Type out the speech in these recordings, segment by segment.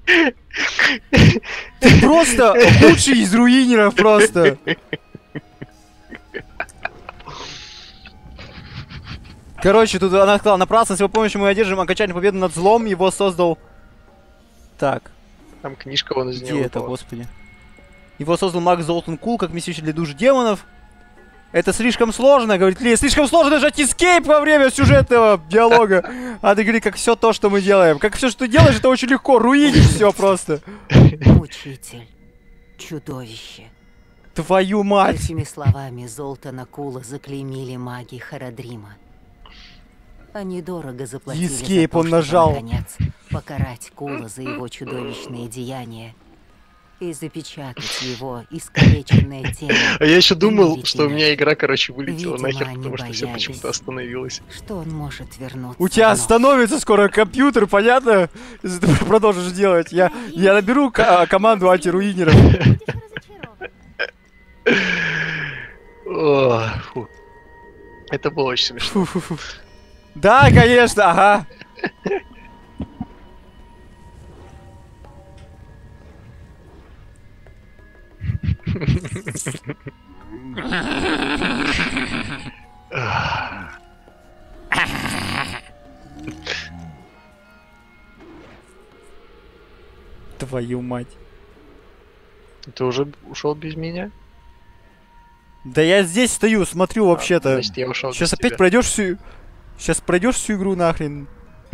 Ты просто худший из руинеров просто. Короче, тут она сказала, напрасно, с его помощью мы одержим окончательную победу над злом, его создал... Так. Там книжка вон из него Где это, выпала. господи? Его создал маг Золтан Кул, как вместилище для душ демонов. Это слишком сложно, говорит Ли. Слишком сложно нажать эскейп во время сюжетного диалога. А ты говори, как все то, что мы делаем. Как все, что ты делаешь, это очень легко. Руинить все просто. Мучитель. Чудовище. Твою мать. Этими словами Золтана Кула заклеймили маги Харадрима. Они дорого заплатили Эскейп за то, он нажал. чтобы, наконец, покарать Кула за его чудовищные деяния и запечатать его искалеченное тело. А я еще думал, Видите, что у меня игра, короче, вылетела видимо, нахер, они потому что все боялись, почему-то остановилось. что он может вернуться. У тебя вновь. остановится скоро компьютер, понятно? Если ты продолжишь делать. Я наберу команду антируинеров. О, фу. Это было очень смешно. Фу-фу-фу. Да, конечно, ага. Твою мать. Ты уже ушел без меня? Да я здесь стою, смотрю вообще-то. Значит, я ушел Сейчас без опять тебя. пройдешь всю... Сейчас пройдешь всю игру нахрен.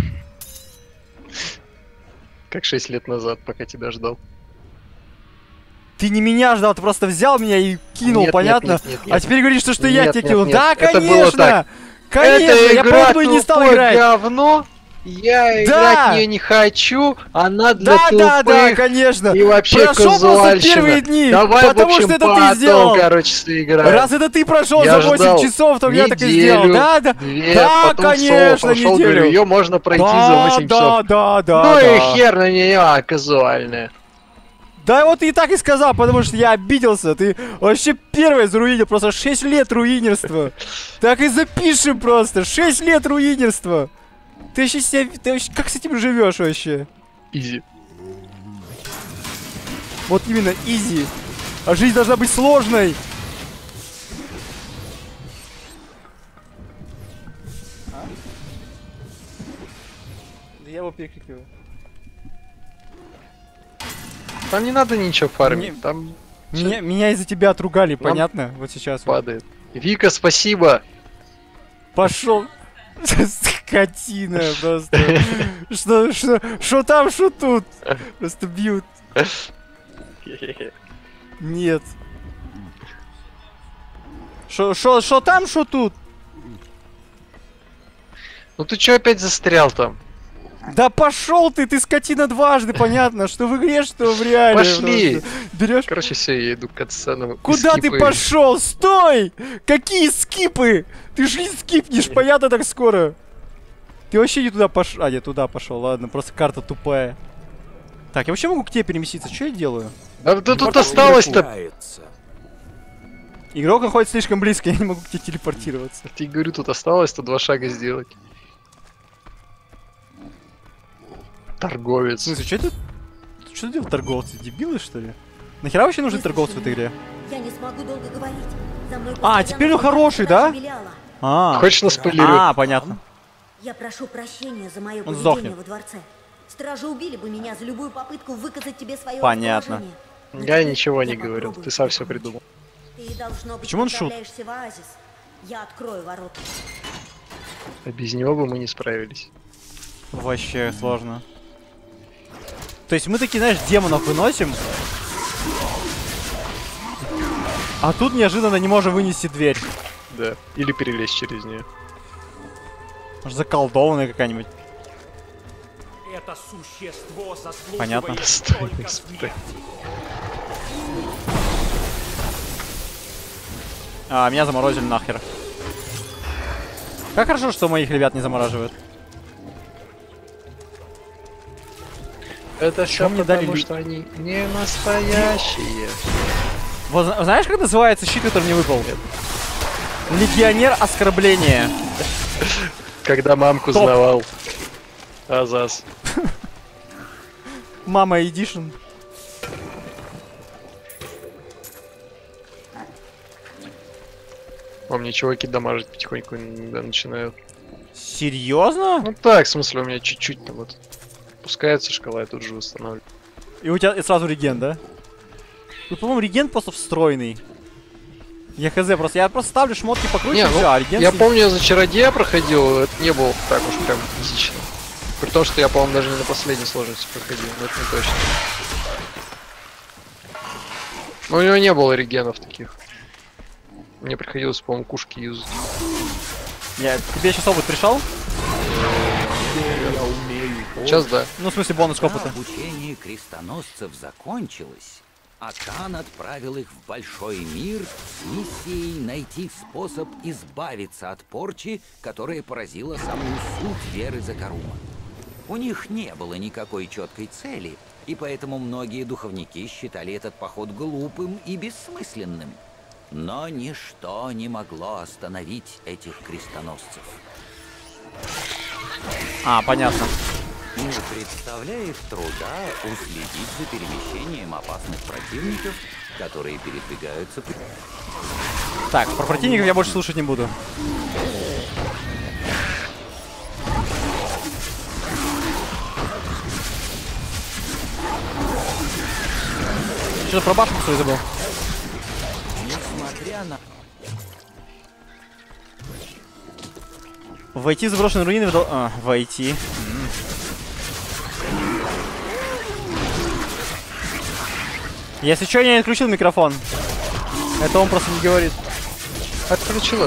Как 6 лет назад, пока тебя ждал. Ты не меня ждал, ты просто взял меня и кинул, Нет, понятно? нет, нет, нет, А нет. теперь говоришь, что я Нет, тебя нет, кинул. нет. Да, Это было конечно! так. Конечно, Эта я игра поэтому и не стал тупое играть. говно. Я Да. играть в нее не хочу. Она для Да, тупых. конечно. И вообще Прошел просто казуальщина. первые дни, Давай, потому в общем, что это ты потом, сделал. короче, сыграем. Раз это ты прошел Я за 8 ждал часов, то я так и неделю, сделал. Да, да. 2, Да, потом конечно, прошел, неделю. говорю, ее можно пройти за Да, 8 да, часов. да, да, Ну да. и хер на нее, казуальная. Да вот ты и так и сказал, потому что я обиделся. Ты вообще первый заруинил, просто 6 лет руинерства. Так и запишем просто, 6 лет руинерства. Ты вообще себя... Ты вообще как с этим живешь вообще? Изи. Вот именно, изи. А жизнь должна быть сложной. Да я его перекрикиваю. Там не надо ничего фармить, Не- там Меня из-за тебя отругали, понятно? Вот сейчас. вот. падает. Вика, спасибо. Пошел. Скотина просто. Что там, что тут? Просто бьют. Нет. Что там, что тут? Ну ты чё опять застрял там? Да пошел ты скотина дважды, понятно, что в игре, что в реале. Пошли. Берешь? Короче, все, я иду к катсценам. Куда ты пошел? Стой! Какие скипы? Ты же не скипнешь, понятно, так скоро. Ты вообще не туда пошел. А, нет, туда пошел, ладно, просто карта тупая. Так, я вообще могу к тебе переместиться, что я делаю? Да тут осталось-то. Игрок находится слишком близко, я не могу к тебе телепортироваться. Я тебе говорю, тут осталось-то 2 шага сделать. В Торговец. смысле, что это? Что делают торговцы? Дебилы, что ли? Нахера вообще нужны торговцы в этой игре? Я не смогу долго говорить. За мной А, постоянно теперь он следят, хороший, когда да? я виляла. А, Хочешь наспойлерю? понятно. Я прошу прощения за мое Он поведение сдохнет. во дворце. Стражи убили бы меня за любую попытку выказать тебе свое Понятно. расположение. Но Я теперь ничего не я говорил, попробую ты сам тебе все помочь. придумал. Ты, должно быть, Почему он шут? направляешься в оазис. Я открою ворота. А без него бы мы не справились. Вообще сложно. То есть мы такие, знаешь, демонов выносим. А тут неожиданно не можем вынести дверь. Да. Или перелезть через нее. Может, заколдованная какая-нибудь. Это существо заслуживает Понятно. Достойный только испытание. смерти. А, меня заморозили нахер. Как хорошо, что моих ребят не замораживают. Это все мне дали потому, лю- что они не настоящие. Вот, знаешь, как называется щит, который мне выпал? Легионер оскорбления. Когда мамку Топ. знавал. Азас. Мама Эдишн. О, мне чуваки дамажить потихоньку начинают. Серьезно? Ну так, в смысле, у меня чуть-чуть-то вот пускается шкала, я тут же восстанавливаю. И у тебя сразу реген, да? Ну, по-моему, реген просто встроенный. Я хз, я просто ставлю шмотки покруче, Не, и ну, всё, а реген... я помню, я за чародея проходил, это не было так уж прям физично. При том, что я, по-моему, даже не на последней сложности проходил, но это не точно. Но у него не было регенов таких. Мне приходилось, по-моему, кушки юзать. Тебе сейчас опыт пришел? Сейчас да. Ну, в смысле, бонус к Когда опыту. обучение крестоносцев закончилось, Акан отправил их в большой мир с миссией найти способ избавиться от порчи, которая поразила самую суть веры Закарума. У них не было никакой четкой цели, и поэтому многие духовники считали этот поход глупым и бессмысленным. Но ничто не могло остановить этих крестоносцев. А, понятно. Не представляет труда уследить за перемещением опасных противников, которые передвигаются... Так, про противников я больше слушать не буду. Что-то про башню свою забыл. Несмотря на... Войти в заброшенные руины... войти. Если что, я не отключил микрофон. Это он просто не говорит. Отключил.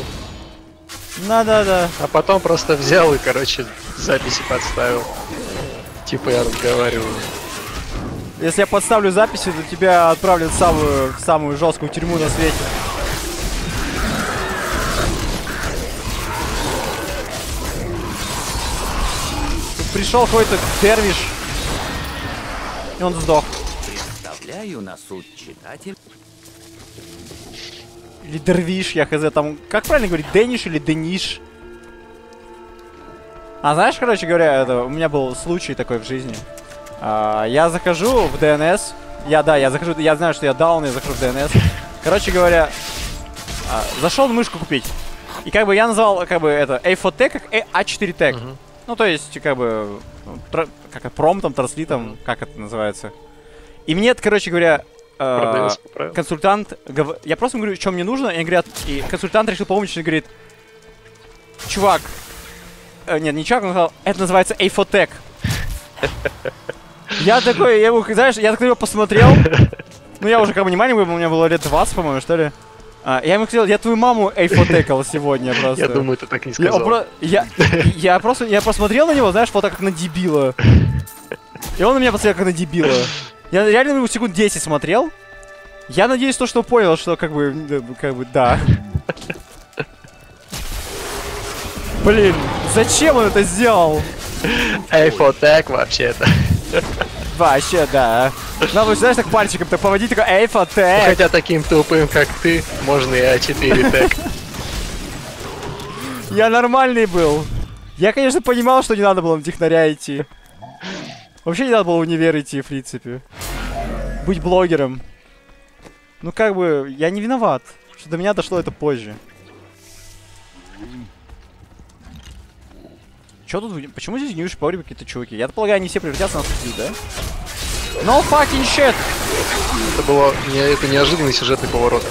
Да. А потом просто взял и, короче, записи подставил. Типа я разговариваю. Если я подставлю записи, то тебя отправлят в самую жесткую тюрьму на свете. Тут пришел какой-то дервиш. И он сдох. Представляю на суд читатель... Или дервиш, я хз, там... Как правильно говорить, дениш или дениш? А знаешь, короче говоря, у меня был случай такой в жизни. Я захожу в DNS. Я захожу, я знаю, что я даун, я захожу в DNS. Короче говоря, зашел мышку купить. И как бы я назвал, как бы, это A4Tag как A4 Tag. Ну, то есть, как бы, как это, промптом, транслитом, как это называется. И мне, короче говоря, консультант, я просто говорю, что мне нужно, и они говорят, и консультант решил помочь, и говорит, чувак, нет, не чувак, он сказал, это называется A4Tag. Я такой, я ему, знаешь, я так на него посмотрел, ну я уже как бы не маленький, у меня было лет 20, по-моему, что ли. Я ему сказал, я твою маму A4Tag'ал сегодня просто. Я думаю, ты так не сказал. Я просто смотрел на него, знаешь, вот так как на дебила. И он на меня посмотрел как на дебила. Я реально на него секунд 10 смотрел. Я надеюсь, что понял, что как бы, да. Блин, зачем он это сделал? A4Tag вообще-то. Вообще, да. Надо, знаешь, так пальчиком так поводить, такой A4Tag. Хотя таким тупым, как ты, можно и A4 Tag. Я нормальный был. Я, конечно, понимал, что не надо было на технаря идти. Вообще не надо было в универ идти, в принципе. Быть блогером. Ну, как бы, я не виноват, что до меня дошло это позже. Чё тут? Почему здесь не видишь по какие-то чуваки? Я полагаю, они все превратятся на судью, да? No fucking shit! Это неожиданный сюжетный поворот.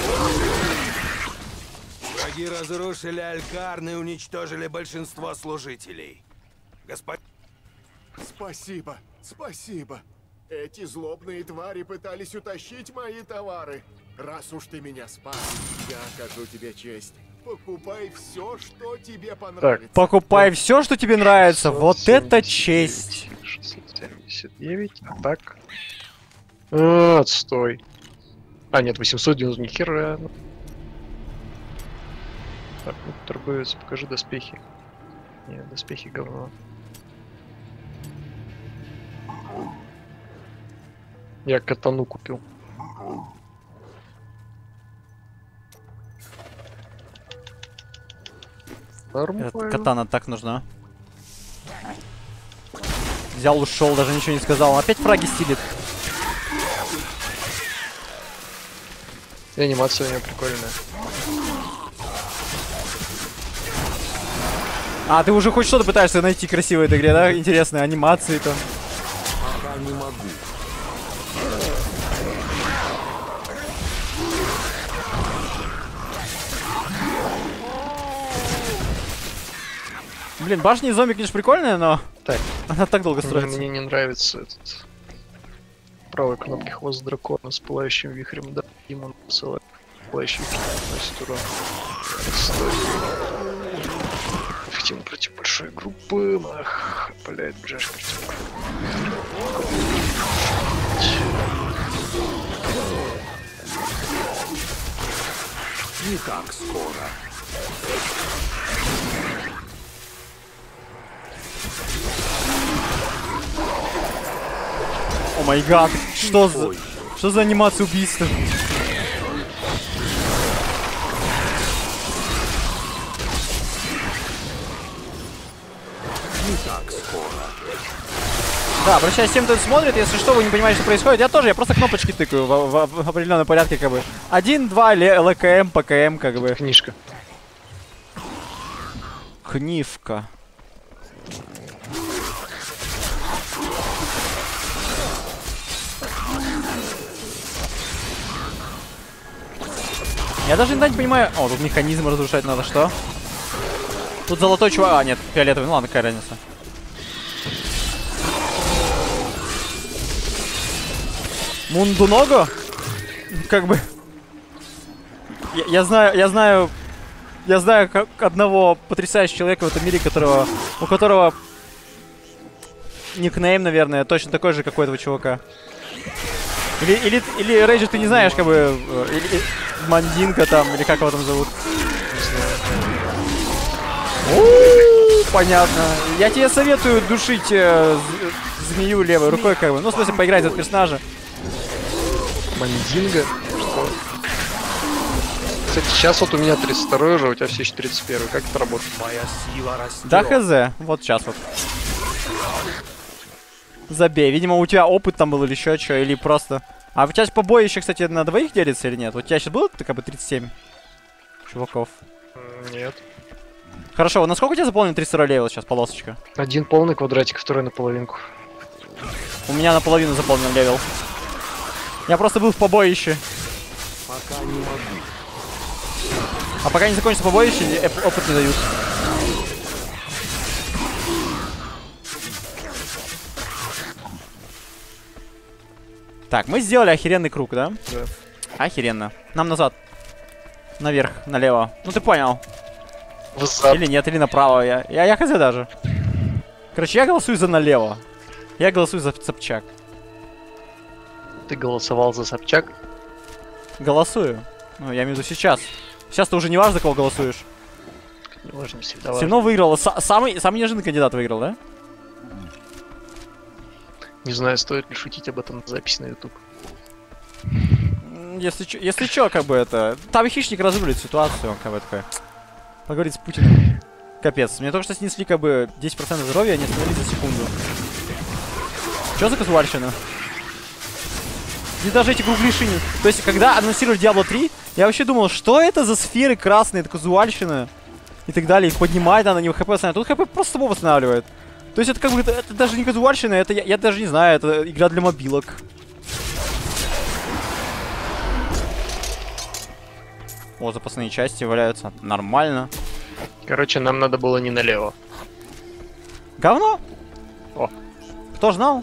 Враги разрушили Алькарн и уничтожили большинство служителей. Господин... Спасибо. Эти злобные твари пытались утащить мои товары. Раз уж ты меня спас, я окажу тебе честь. Покупай все, что тебе понравится. Покупай все, что тебе нравится. Вот это честь. 679, а так... Отстой. А, нет, 890, ни хера. Так, ну, торговец, покажи доспехи. Нет, доспехи говно. Я катану купил. Катана так нужна. Взял, ушел, даже ничего не сказал. Он опять фраги стилит. И анимация у него прикольная. А, ты уже хоть что-то пытаешься найти красивое в этой игре, да? Интересные анимации там. Пока не могу. Блин, башня из зомби, конечно, прикольная, но Так, она так долго строится. мне не нравится этот... Правой кнопки хвост дракона с пылающим вихрем. Да, ему посылает пылающий вихрь, наносит урон. Отстой. Эффективно против большой группы. Ах, паляет бжашка. Не так скоро. О май гад, что за анимация убийства? Не так скоро. Да, обращаюсь к тем, кто это смотрит, если что, вы не понимаете, что происходит. Я просто кнопочки тыкаю в определенном порядке, как бы. 1, 2, ЛКМ, ПКМ, как бы. Книжка. Книжка. Я даже иногда не понимаю... О, тут механизм разрушать надо, что? Тут золотой чувак... А, нет, фиолетовый. Ну ладно, какая разница. Мундуного? Как бы... Я знаю как одного потрясающего человека в этом мире, у которого никнейм, наверное, точно такой же, как у этого чувака. Или Рейджер, ты не знаешь, как бы... Или Мандинка там, или как его там зовут. Понятно. Я тебе советую душить змею левой рукой, как бы. Ну, в смысле, поиграть за персонажа. Мандинга? Что? Кстати, сейчас вот у меня 32 уже, у тебя все еще 31. Как это работает? Моя сила растет. Да, хз. Вот сейчас вот. Забей. Видимо, у тебя опыт там был или еще что, или просто... А у тебя побоище, кстати, на двоих делится или нет? Вот у тебя сейчас было как бы 37 чуваков? Нет. Хорошо, вот насколько у тебя заполнен 32 левел сейчас, полосочка? Один полный квадратик, второй наполовинку. У меня наполовину заполнен левел. Я просто был в побоище. Пока не могу. А пока не закончится побоище, опыт не дают. Так, мы сделали охеренный круг, да? Да. Охеренно. Нам назад. Наверх, налево. Ну ты понял. Взад. Или нет, или направо. Я хз даже. Короче, я голосую за налево. Я голосую за Собчак. Ты голосовал за Собчак? Голосую. Ну, я имею в виду сейчас. Сейчас-то уже не важно, за кого голосуешь. Не важно, всегда Все важно. равно выиграл. Самый неожиданный кандидат выиграл, да? Не знаю, стоит ли шутить об этом на записи на YouTube. Если чё, как бы это... Там хищник разрулит ситуацию, он как бы такой... Поговорит с Путиным. Капец, мне только что снесли как бы 10% здоровья, они остановились за секунду. Чё за казуальщина? И даже эти кругляши. То есть, когда анонсировали Diablo 3, я вообще думал, что это за сферы красные, это казуальщина. И так далее, их поднимать надо, не хп восстанавливать. Тут хп просто само восстанавливает. То есть это как бы, это даже не казуальщина, это я даже не знаю, это игра для мобилок. О, запасные части валяются. Нормально. Короче, нам надо было не налево. Говно? О. Кто ж знал?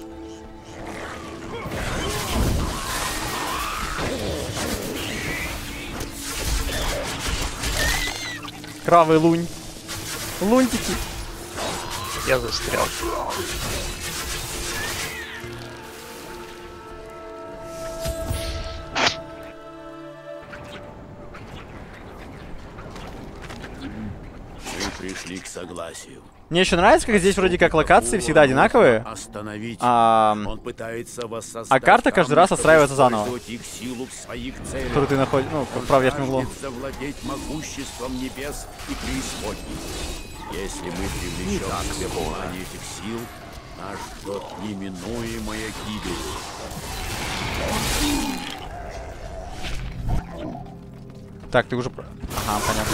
Кровавый лунь. Лунтики. Я застрял. Мы пришли к согласию. Мне еще нравится, как здесь вроде как локации всегда одинаковые. Остановить. А Он пытается воссоздать карта каждый раз отстраивается заново. их силу в своих целях. Которую ты находишь, ну, в правом верхнем углу. Жаждет завладеть могуществом небес и преисподней. Если мы привлечем к себе внимание этих сил, Нас ждет неминуемая гибель. Так, ты уже... Ага, понятно.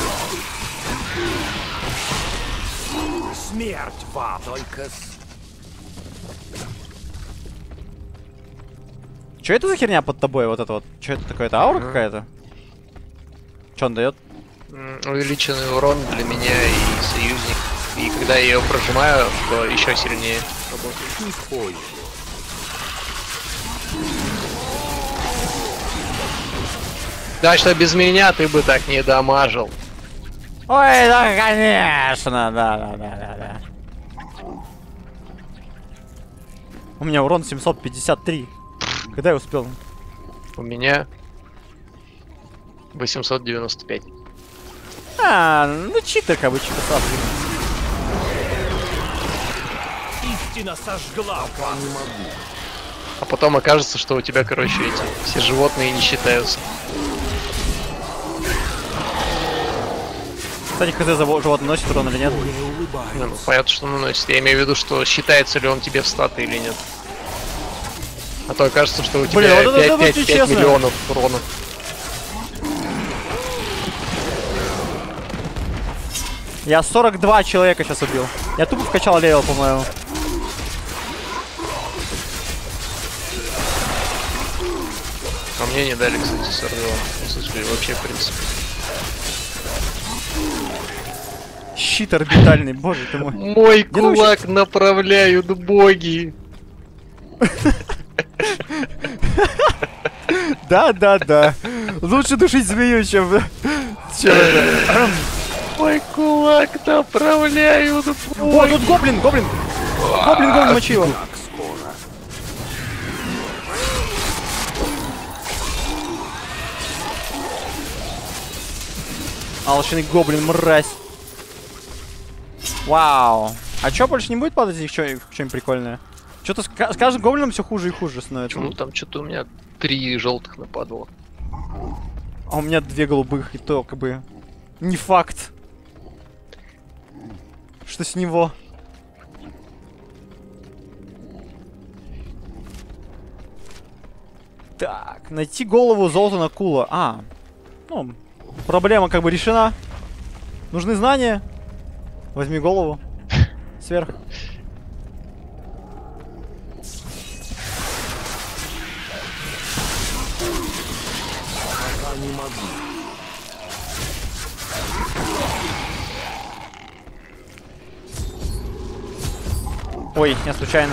Смерть вам! Только Что это за херня под тобой? Вот это вот. Что это такое? Это аура какая-то? Что он дает? Увеличенный урон для меня и союзник. И когда я ее прожимаю, то еще сильнее работает. не позже. Да, что без меня ты бы так не дамажил. Ой, да, конечно, да. У меня урон 753. Когда я успел? У меня 895. Ну читер, как бы, читер сразу. Истина сожгла вас! А потом окажется, что у тебя, короче, эти все животные не считаются. Кстати, хз за животное носит урон или нет? Ну, понятно, что наносит. Я имею в виду, что считается ли он тебе в статы или нет. А то окажется, что у тебя Блин, вот это 5 честно. миллионов урона. Я 42 человека сейчас убил. Я тупо вкачал левел, по-моему. А мне не дали, кстати, 42. В смысле, вообще, в принципе. Щит орбитальный, боже ты мой. Мой кулак направляют боги. Да. Лучше душить змею, чем это. Мой кулак направляют боги. О, тут гоблин. Гоблин мочила. Алчный гоблин, мразь. Вау. А чё, больше не будет падать их что-нибудь прикольное? Что-то с каждым гоблином все хуже и хуже становится. Ну там что-то у меня 3 желтых нападало. А у меня 2 голубых, и то как бы не факт. Что с него? Так, найти голову Золтана Кула. Ну, проблема как бы решена. Нужны знания. Возьми голову. Сверх. Пока не могу. Ой, я случайно.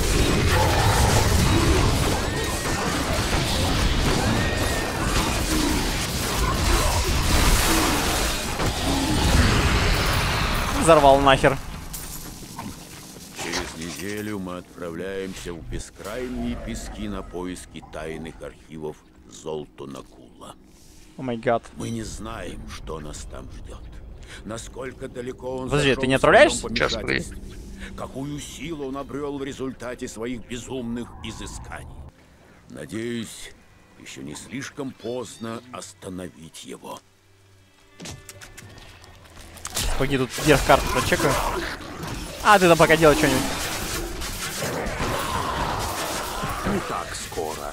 Взорвал нахер. Через неделю мы отправляемся в бескрайние пески на поиски тайных архивов Золтана Кула. О май гад. Мы не знаем, что нас там ждет. Насколько далеко он Подожди, зашел ты не в своем отправляешься? помешательстве. Какую силу он обрел в результате своих безумных изысканий. Надеюсь, еще не слишком поздно остановить его. Погоди, тут вверх карту прочекаю. Ты там пока делай что-нибудь. Не так скоро.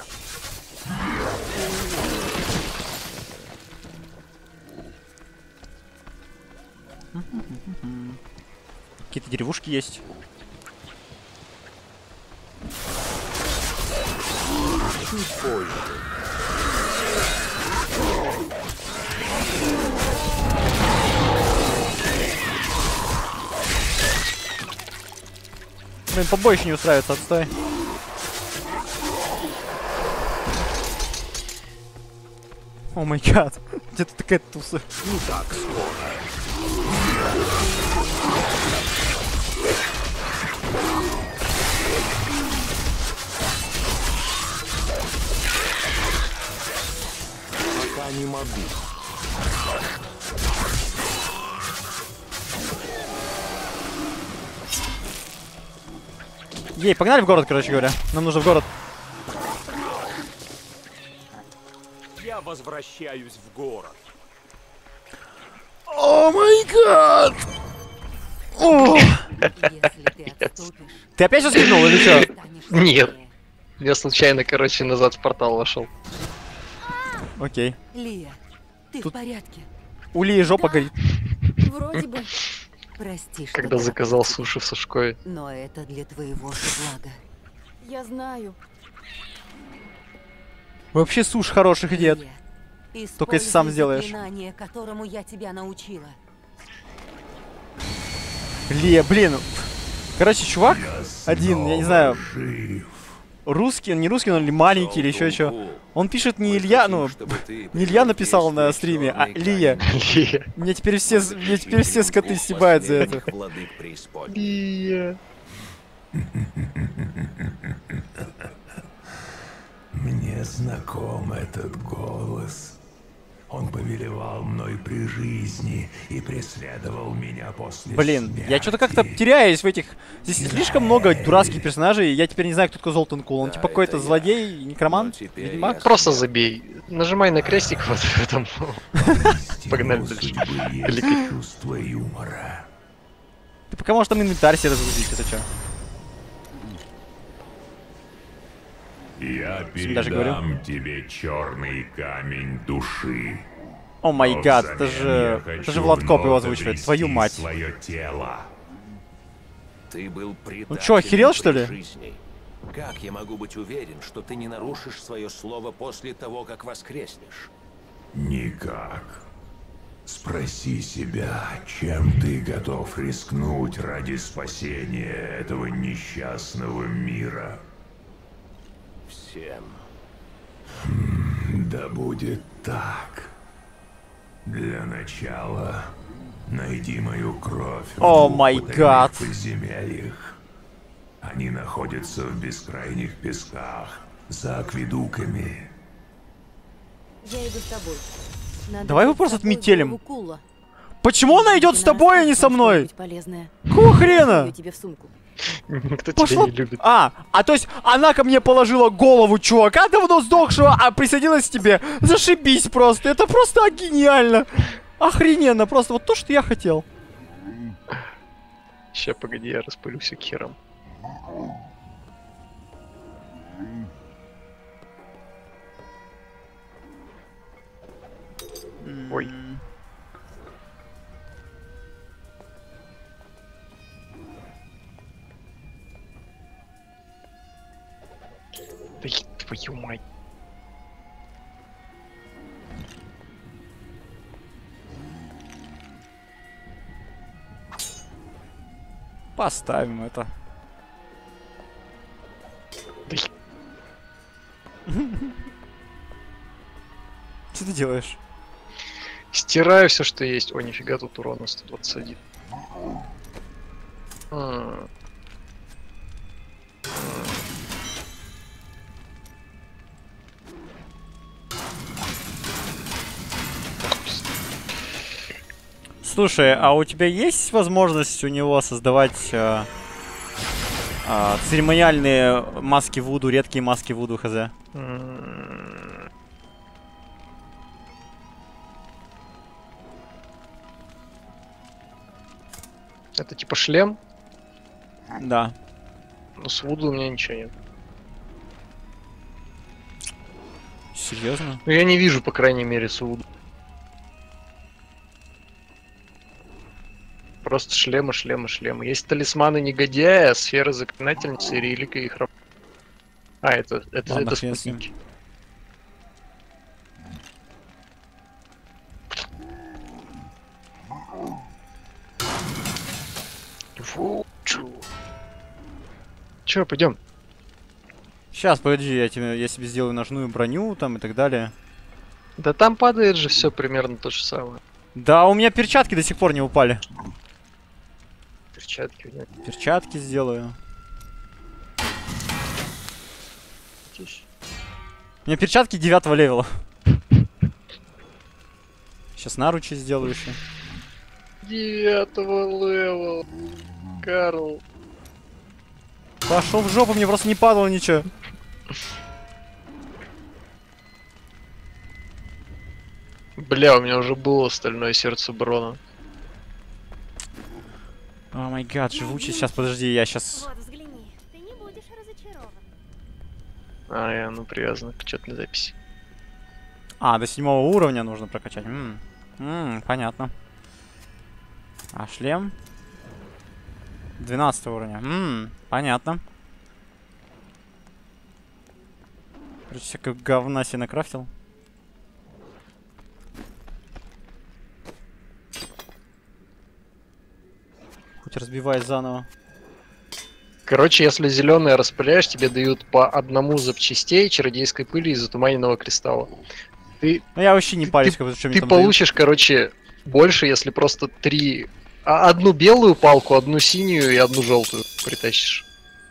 Какие-то деревушки есть. Чуть позже. Блин, побоище не устраивается, отстой. О май гад. Где-то такая туса. Не так скоро. Пока не могу. Ей, погнали в город, короче говоря. Нам нужно в город. Я возвращаюсь в город. О май гад! О! Если ты отступишь, Ты опять все скинул или что? станешь Нет. сильнее. Я случайно, короче, назад в портал вошел. Окей. Лия, ты Тут- в порядке? У Лии жопа горит. Вроде бы. Прости, что Когда так, заказал суши в Сушкове. но это для твоего же блага. Я знаю. Вообще суш хороших нет. Лия, Только если сам используй сделаешь. заклинание, которому я тебя научила. Лия, блин. Короче, чувак один, я не знаю, русский, он не русский, он или маленький, или еще что. Он пишет не Илья, ну, не Илья написал на стриме, а Лия. Лия. Мне теперь все скоты стебают за это. Владык преисподней. Лия. Мне знаком этот голос. Он повелевал мной при жизни и преследовал меня после Блин, смерти. я что-то как-то теряюсь в этих... Здесь слишком много дурацких персонажей, и я теперь не знаю, кто такой Золтан Кул. Он типа какой-то злодей, некромант, ведьмак? Просто забей. Нажимай на крестик вот в этом. Погнали У дальше. судьбы есть чувство юмора. Ты пока можешь там инвентарь себе разгрузить, это что? Я даже говорю. передам тебе черный камень души. О май Но гад, взамен это я же хочу Влад-Коп его вновь озвучивает, обрести твою мать. свое тело. Ты был предателем чё, охерел, что при ли? жизни. Как я могу быть уверен, что ты не нарушишь свое слово после того, как воскреснешь? Никак. Спроси себя, чем ты готов рискнуть ради спасения этого несчастного мира. Всем. Да будет так. Для начала найди мою кровь О в двух май потайных гад. подземельях. Они находятся в бескрайних песках, за акведуками. Я иду с тобой. Надо Давай его взять просто с собой отметелим. голову Кула. Почему она идет с Она тобой, а не расскажет со нам мной? что-нибудь полезное. Какого хрена? Её тебе в сумку. Никто Пошла... тебя не любит. А то есть она ко мне положила голову чувака давно сдохшего, а присоединилась к тебе. Зашибись просто, это просто гениально. Охрененно, просто вот то, что я хотел. Ща, погоди, я распылюсь хером. Ой. Да твою мать. Поставим это. Да Что ты делаешь? стираю все, что есть. О, нифига, тут урона 121. Слушай, а у тебя есть возможность у него создавать церемониальные маски Вуду, редкие маски Вуду, хз? Это типа шлем, Да. но с Вуду у меня ничего нет. Серьезно? Ну я не вижу, по крайней мере, с Вуду. Просто шлемы, шлемы, шлемы. Есть талисманы негодяя, сфера заклинательницы и реликвия их раб. А, это Ладно, хрен с ним. спутники. Чё, пойдем? Сейчас, погоди, я себе сделаю ножную броню там и так далее. Да там падает же все примерно то же самое. Да, у меня перчатки до сих пор не упали. Перчатки у меня. Перчатки сделаю. У меня перчатки 9 левела. Сейчас наручи сделаю еще. 9-го левела. Карл. Пошел в жопу, мне просто не падало ничего. Бля, у меня уже было стальное сердце Брона. О май гад, живучий. Сейчас, подожди, я сейчас... Вот, взгляни. Ты не будешь разочарован. Ну привязано к учетной записи. А, до 7 уровня нужно прокачать. Понятно. А шлем? 12 уровня. Понятно. Короче, всякое говна себе накрафтил. Хоть разбивай заново. Короче, если зеленые распыляешь, тебе дают по одному запчастей чародейской пыли и затуманенного кристалла. Ты, ну я вообще не парюсь, как бы, что мне ты там получишь, короче, больше, если просто 3... одну белую палку, одну синюю и одну желтую притащишь.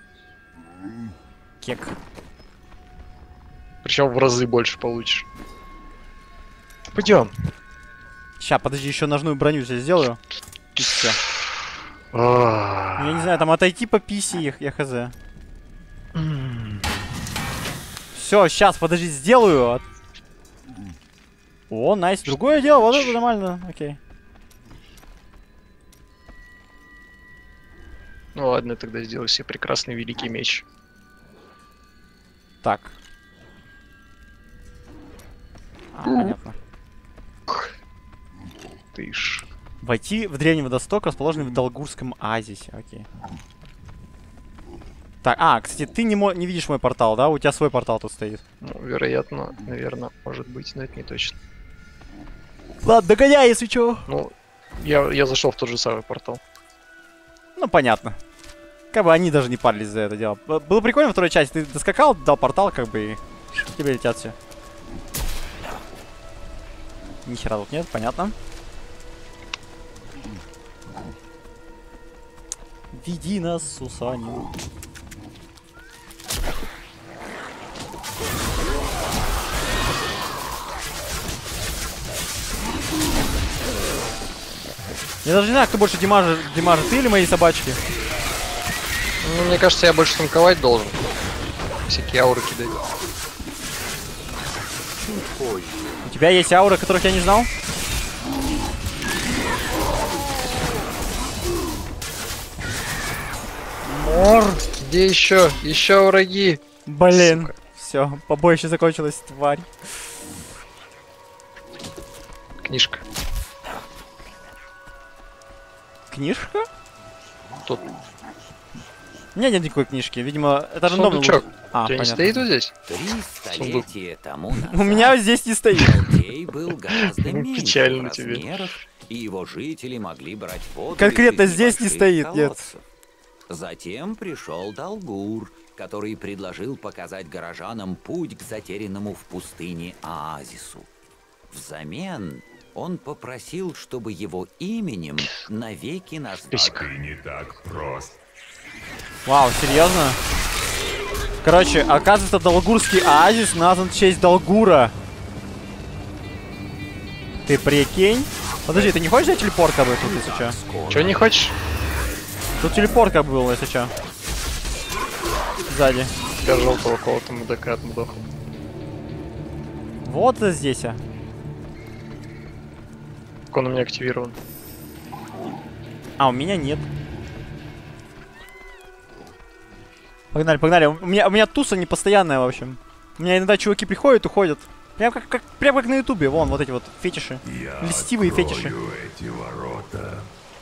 Кек. Причем в разы больше получишь. Пойдем. Ща, подожди, еще ножную броню себе сделаю. И все. Я не знаю, там отойти по писи их, я хз. Все, сейчас, подожди, сделаю. О, найс. Другое дело, вот это нормально, окей. Ну ладно, тогда сделай себе прекрасный великий меч. Так. Понятно. Ты ж. Войти в древний водосток, расположенный в Долгурском оазисе. Окей. Так, кстати, ты не видишь мой портал, да? У тебя свой портал тут стоит. Ну, вероятно, наверное, может быть, но это не точно. Ладно, догоняй, если чё. Ну, я зашел в тот же самый портал. Ну, понятно. Как бы они даже не парились за это дело. Было прикольно во второй части. Ты доскакал, дал портал, как бы, и тебе летят все. Ни хера тут нет, понятно. Веди нас, Сусанин. Я даже не знаю, кто больше Димажа, ты или мои собачки. Ну, мне кажется, я больше танковать должен. Всякие ауры кидать. У тебя есть ауры, которых я не знал? Мор! Где еще? Еще враги! Блин, все, побоище закончилось, тварь. Книжка. Книжка? Тут. У меня нет никакой книжки, видимо, это рандомно. Сундучок. А, у тебя понятно. не стоит вот здесь? 3 столетия тому назад У меня здесь не стоит. Чародей был гораздо меньше Печально в тебе. размерах, и его жители могли брать воду Конкретно из здесь не небольших стоит, нет. колодцев. Затем пришел Долгур, который предложил показать горожанам путь к затерянному в пустыне оазису. Взамен он попросил, чтобы его именем навеки назвали. Ты не так прост. Вау, серьезно? Короче, оказывается, Долгурский оазис назван в честь Долгура. Ты прикинь? Подожди, ты не хочешь взять телепорт, как бы, тут, если чё? Чё не хочешь? Тут телепорт, как бы, был, если чё. Сзади. Я желтого кого-то мудака отмудохал. Вот здесь, а. Как он у меня активирован. А, у меня нет. Погнали, погнали. У меня туса не постоянная, в общем. У меня иногда чуваки приходят, уходят. Прям как на ютубе. Вон, вот эти вот фетиши. Льстивые фетиши. Эти ворота.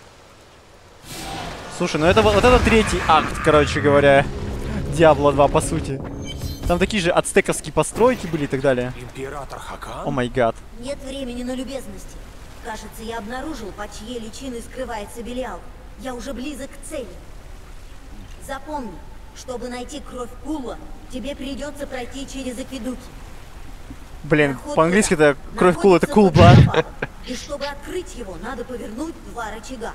Слушай, ну это вот это третий акт, короче говоря. Диабло 2, по сути. Там такие же ацтековские постройки были и так далее. Император Хакан? О май гад. Нет времени на любезности. Кажется, я обнаружил, под чьей личиной скрывается Белиал. Я уже близок к цели. Запомни, чтобы найти кровь Кула, тебе придется пройти через акведуки. Блин, Проход по-английски туда это кровь Кула, это находится cool под blood. трапом. И чтобы открыть его, надо повернуть 2 рычага.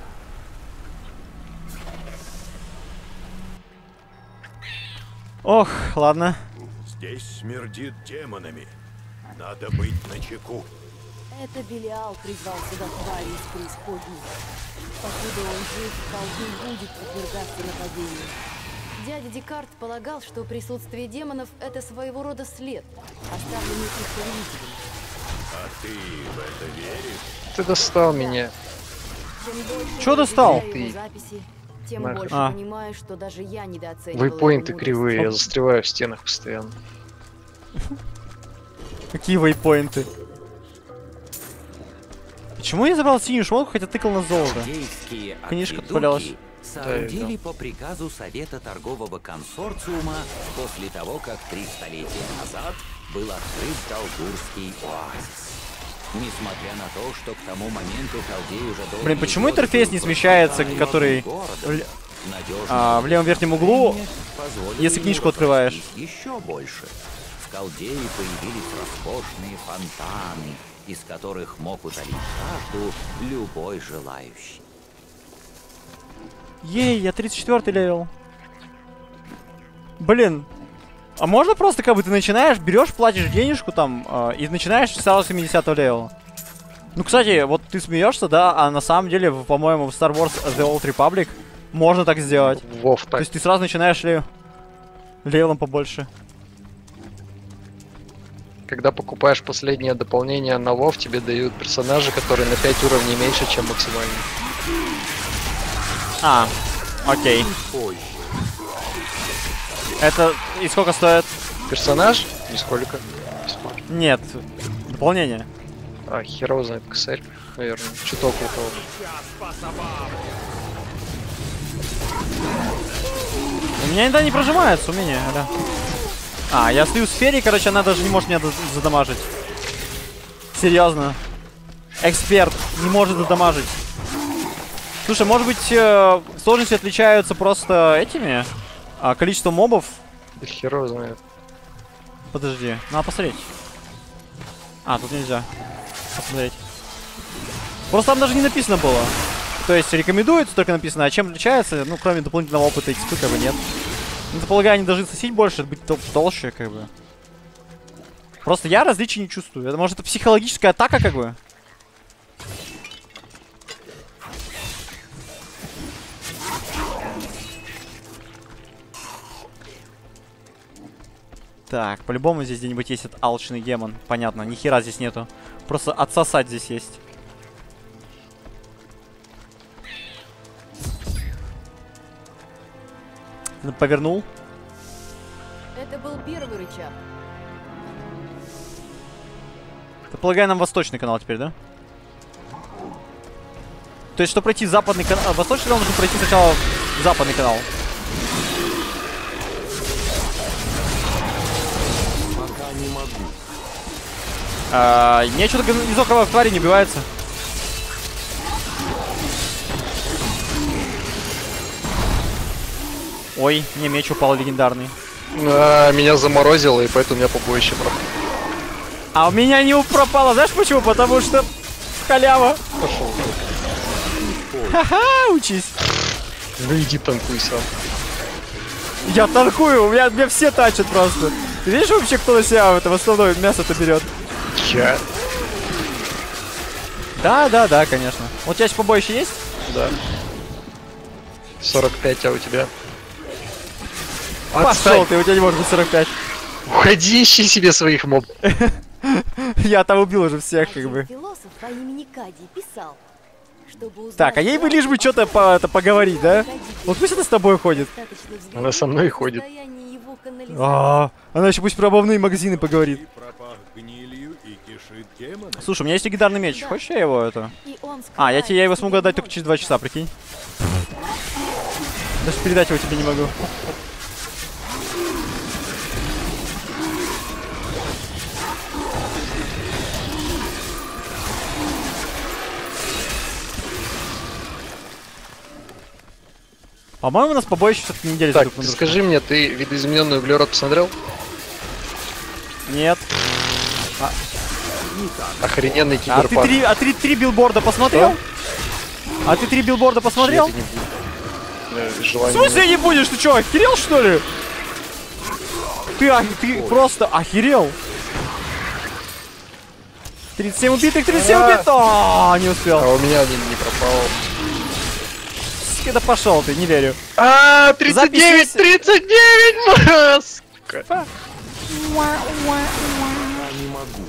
Ох, ладно. Здесь смердит демонами. Надо быть начеку. Это Белиал призвал сюда твари из преисподней. Покуда он жив, колдун будет подвергаться нападению. Дядя Декарт полагал, что присутствие демонов — это своего рода след, оставленный их повелителем. А ты в это веришь? Ты достал меня. Чем больше Чё я достал? изучаю его Ты. записи, Тем Нахуй. больше А. понимаю, что даже я недооценивала Вейпоинты его кривые, я застреваю в стенах постоянно. Какие вейпоинты? Почему я забрал синюю шмотку, хотя тыкал на золото? Чародейские Книжка акведуки отвалялась. соорудили по приказу Совета торгового консорциума после того, как 3 столетия назад был открыт Талдурский оазис. Несмотря на то, что к тому моменту Халдей уже долгие Блин, почему годы интерфейс был не смещается, просто который городом, в левом верхнем углу, позволили если ему книжку открываешь? расти еще больше. В Халдее появились роскошные фонтаны, из которых мог утолить жажду любой желающий. Ей, я 34-й левел. Блин. А можно просто, как бы, ты начинаешь, берешь, платишь денежку там, и начинаешь сразу с 70-го левела? Ну, кстати, вот ты смеешься, да, а на самом деле, по-моему, в Star Wars The Old Republic можно так сделать. Вов, То так. есть ты сразу начинаешь левелом побольше. Когда покупаешь последнее дополнение на Вов, тебе дают персонажа, который на 5 уровней меньше, чем максимальный. А, окей. Это и сколько стоит? Персонаж? Нисколько. Бесплатно. Нет, дополнение. А, хер его знает, косарь, наверное. Чуток у кого. У меня иногда не прожимается умение, да. А, я стою в сфере, короче, она даже не может меня задамажить. Серьезно. Эксперт не может задамажить. Слушай, может быть, сложности отличаются просто этими? Количеством мобов? Да хер его знает. Подожди, надо посмотреть. А, тут нельзя посмотреть. Просто там даже не написано было. То есть рекомендуется, только написано. А чем отличается? Ну, кроме дополнительного опыта XP, как бы нет. Ну, полагаю, они должны сосить больше, быть толще, как бы. Просто я различий не чувствую. Это, может, это психологическая атака, как бы? Так, по-любому здесь где-нибудь есть этот алчный демон. Понятно, ни хера здесь нету. Просто отсосать здесь есть. Повернул. Это был первый рычаг. Ты, полагаю, нам восточный канал теперь, да? То есть, чтобы пройти западный канал, восточный канал, нужно пройти сначала западный канал. Пока не могу. Не, что-то из около твари не убивается. Ой, мне меч упал легендарный. Меня заморозило, и поэтому у меня побоище пропало. А у меня не пропало, знаешь почему? Потому что халява. Пошел. Ха-ха, учись. Ну иди танкуй сам. Я танкую, у меня все тачат просто. Ты видишь вообще, кто на себя это в основное мясо-то берет? Я. Да, конечно. Вот у тебя сейчас побоище есть? Да. 45, а у тебя? Пошел ты, у тебя не может быть 45. Уходи, ищи себе своих моб. Я там убил уже всех, как бы. Философ по имени Кадий писал, чтобы узнать, Так, а ей бы лишь бы что-то поговорить, да? Вот пусть она с тобой ходит. Она со мной ходит. Она еще пусть про обувные магазины поговорит. Слушай, у меня есть легендарный меч. Хочешь я его это? Я его смогу отдать только через 2 часа, прикинь. Даже передать его тебе не могу. По-моему, у нас побоище все-таки неделю. Так, скажи мне, ты видоизмененный углерод посмотрел? Нет. Охрененный киберпанк. А ты 3 билборда посмотрел? А ты 3 билборда посмотрел? В смысле не будешь? Ты что, охерел, что ли? Ты просто охерел. 37 убитых, 37 убитых! Не успел. А у меня не пропало. Да пошел ты, не верю. 39, 39, сука. Не могу.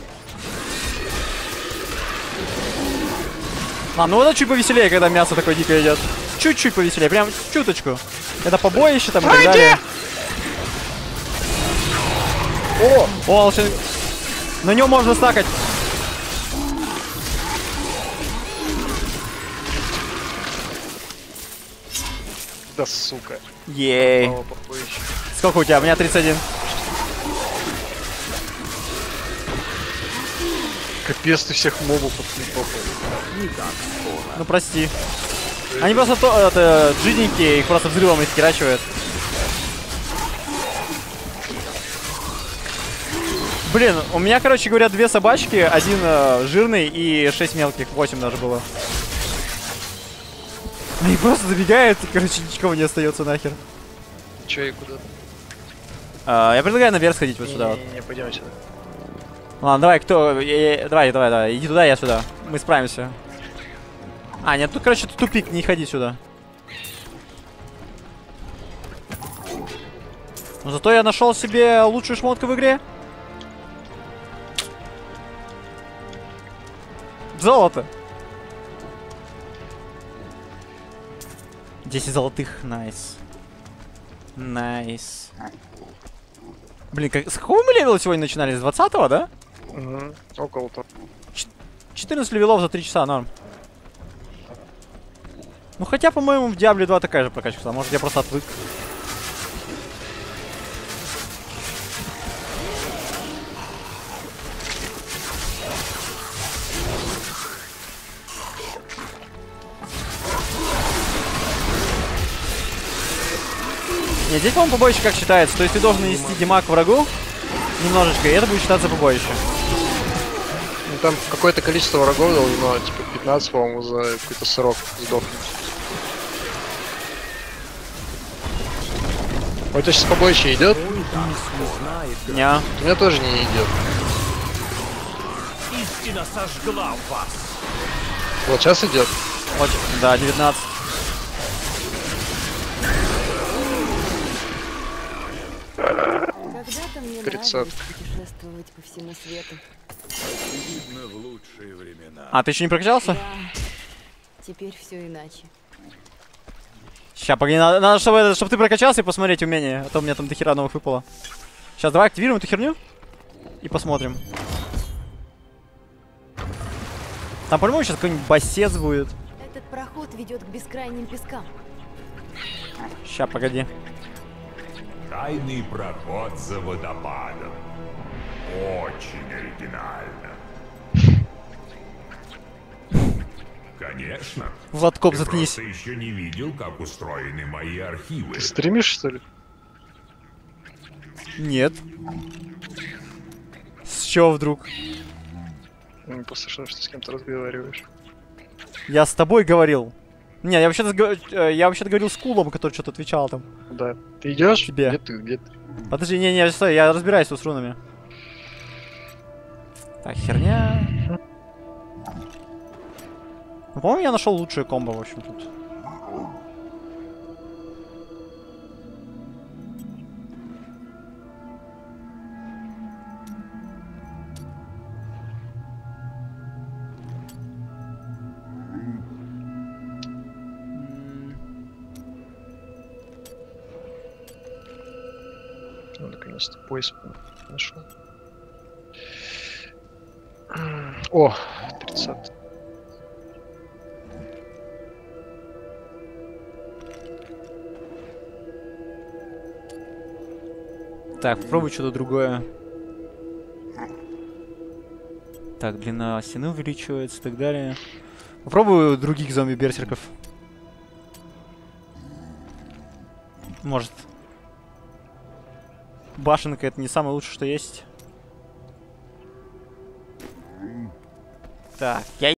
Ну это чуть повеселее, когда мясо такое дикое идет. чуть-чуть повеселее, прям чуточку. Это побоище там и так далее. О, на нем можно стакать. Да сука. Ей. Сколько у тебя? У меня 31. Капец, ты всех мобов отклепал. Ну прости. Они просто это джидненькие, их просто взрывом искирачивают. Блин, у меня, короче говоря, 2 собачки, 1 жирный и 6 мелких, 8 даже было. Они просто забегают, и, короче, ничего не остается нахер. Че и куда? Я предлагаю наверх сходить вот сюда. Не, пойдем сюда. Ладно, давай, кто? Давай, иди туда, я сюда. Мы справимся. А, нет, тут, короче, тут тупик, не ходи сюда. Но зато я нашел себе лучшую шмотку в игре. Золото. 10 золотых, найс. Найс. Блин, с какого мы левела сегодня начинали? С 20-го, да? Угу, около того. 14 левелов за 3 часа, норм. Ну хотя, по-моему, в Diablo 2 такая же прокачка. Может, я просто отвык. Нет, здесь, по-моему, побоище как считается. То есть ты должен нанести демаг врагу немножечко, и это будет считаться побоище. Ну там какое-то количество врагов должно, типа 15, по-моему, за какой-то срок сдохнуть. Вот это сейчас побоище идет? Не. У меня тоже не идет. Истина сожгла вас. Вот сейчас идет. Вот, да, 19. Когда-то мне 30. нравилось путешествовать по всему свету. Видно в лучшие времена. А, ты еще не прокачался? Да, теперь все иначе. Сейчас, погоди, надо чтобы ты прокачался и посмотреть умение, а то у меня там дохера новых выпало. Сейчас, давай активируем эту херню и посмотрим. Там, по-моему, сейчас какой-нибудь басец будет. Этот проход ведет к бескрайним пескам. Сейчас, погоди. Тайный проход за водопадом. Очень оригинально. Конечно. Владкоп, Ты заткнись. просто еще не видел, как устроены мои архивы. Ты стримишь, что ли? Нет. С чего вдруг? Мне послышно, что ты с кем-то разговариваешь. Я с тобой говорил. Не, я вообще-то говорил с Кулом, который что-то отвечал там. Да. Ты идешь? Тебе. Где ты? Подожди, не, стой, я разбираюсь тут с рунами. Так, херня. Ну, по-моему, я нашел лучшее комбо, в общем, тут. Ну, наконец-то пояс нашел. О, 30. Так, попробуй что-то другое. Так, длина стены увеличивается и так далее. Попробую других зомби-берсерков. Может. Башенка — это не самое лучшее, что есть. Так, я